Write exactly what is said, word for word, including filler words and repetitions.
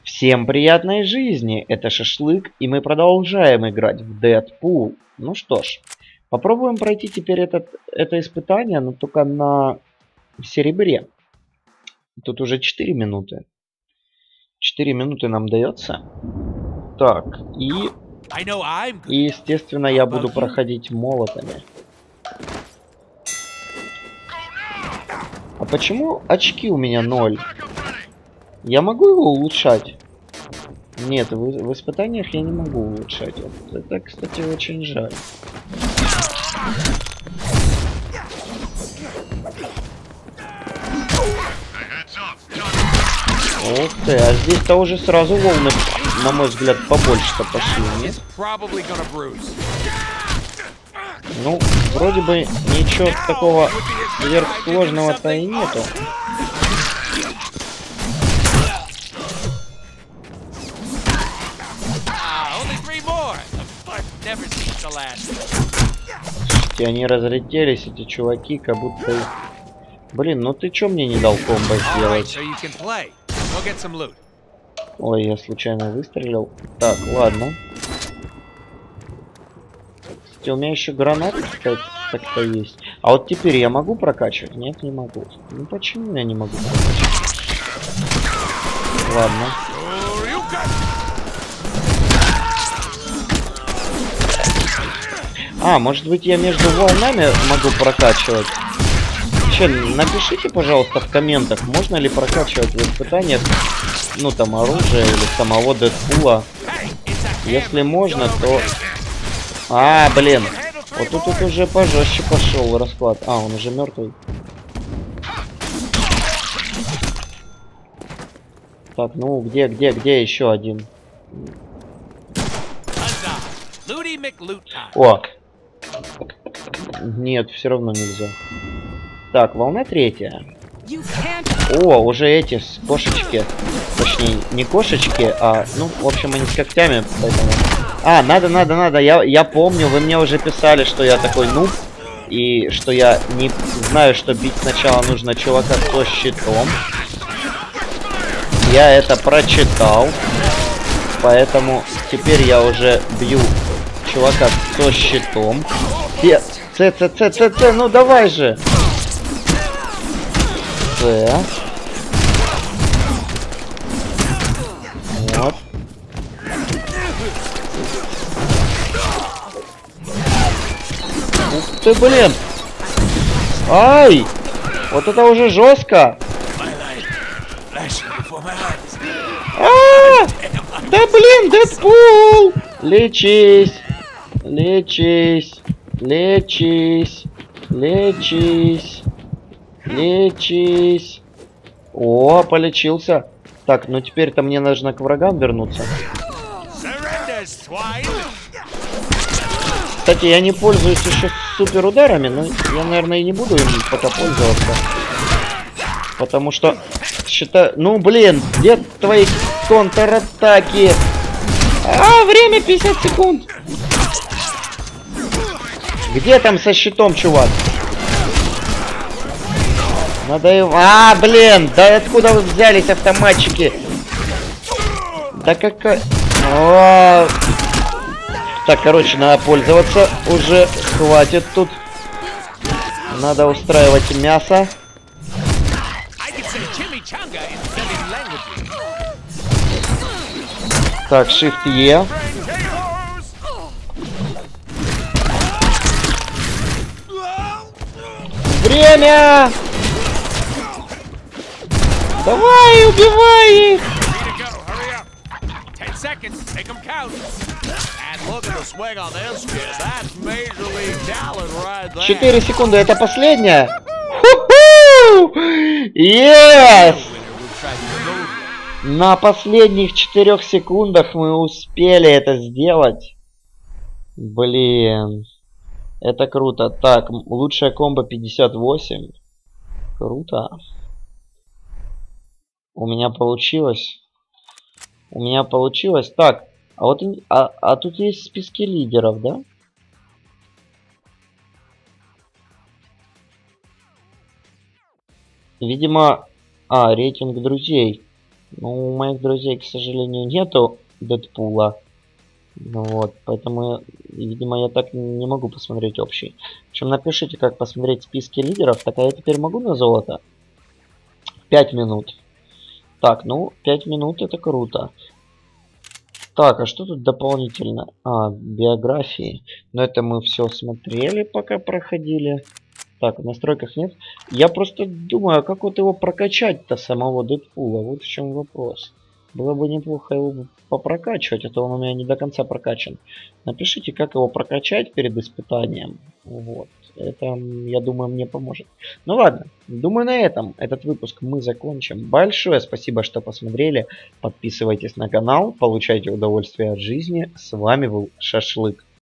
Всем приятной жизни, это Шашлык, и мы продолжаем играть в Дэдпул. Ну что ж, попробуем пройти теперь этот, это испытание, но только на серебре. Тут уже четыре минуты. четыре минуты нам дается. Так, и, и естественно, я буду проходить молотами. А почему очки у меня ноль? Я могу его улучшать? Нет, в, в испытаниях я не могу улучшать. Вот это, кстати, очень жаль. Ух ты, а здесь-то уже сразу волны, на мой взгляд, побольше-то пошли, нет? Ну, вроде бы ничего такого сверхсложного-то и нету. Слушайте, они разлетелись, эти чуваки, как будто... Блин, ну ты чё мне не дал комбо сделать? Ой, я случайно выстрелил. Так, ладно. Кстати, у меня еще гранаты, кстати, так-то есть. А вот теперь я могу прокачивать? Нет, не могу. Ну почему я не могу прокачивать? Ладно. А, может быть, я между волнами могу прокачивать? Че, напишите, пожалуйста, в комментах, можно ли прокачивать в испытаниях, ну, там, оружие или самого Дэдпула. Если можно, то... А, блин. Вот тут, тут уже пожестче пошел расклад. А, он уже мертвый. Так, ну, где, где, где еще один? О! Нет, все равно нельзя. Так, волна третья. О, уже эти кошечки. Точнее, не кошечки, а, ну, в общем, они с когтями, поэтому... А, надо, надо, надо, я, я помню, вы мне уже писали, что я такой нуб. И что я не знаю, что бить сначала нужно чувака со щитом. Я это прочитал. Поэтому теперь я уже бью чувака со щитом. Ц, Ц, Ц, Ц, Ц, ну давай же. Ц. Вот. Ух ты, блин. Ай! Вот это уже жестко. А! Да блин, Дэдпул! Лечись! Лечись! Лечись! Лечись! Лечись! О, полечился. Так, ну теперь-то мне нужно к врагам вернуться. Кстати, я не пользуюсь еще супер ударами, но я, наверное, и не буду им пока пользоваться. Потому что считаю... Ну, блин, где твои контратаки? А, время пятьдесят секунд. Где там со щитом, чувак? Надо его... А, блин, да откуда вы взялись, автоматчики? Да какая... О! Так, короче, надо пользоваться. Уже хватит тут. Надо устраивать мясо. Так, Shift E. Время! Давай, убивай их! Четыре секунды, это последняя? Yes! На последних четырех секундах мы успели это сделать. Блин. Это круто. Так, лучшая комбо пятьдесят восемь. Круто. У меня получилось. У меня получилось. Так, а вот а, а тут есть списки лидеров, да? Видимо... А, рейтинг друзей. Ну, у моих друзей, к сожалению, нету Дэдпула. Ну вот, поэтому, видимо, я так не могу посмотреть общий. В общем, напишите, как посмотреть списки лидеров. Так, а я теперь могу на золото? пять минут. Так, ну, пять минут это круто. Так, а что тут дополнительно? А, биографии. Но это мы все смотрели, пока проходили. Так, в настройках нет. Я просто думаю, а как вот его прокачать-то, самого Дэдпула? Вот в чем вопрос. Было бы неплохо его попрокачивать, а то он у меня не до конца прокачан. Напишите, как его прокачать перед испытанием. Вот. Это, я думаю, мне поможет. Ну ладно, думаю, на этом этот выпуск мы закончим. Большое спасибо, что посмотрели. Подписывайтесь на канал, получайте удовольствие от жизни. С вами был Шашлык.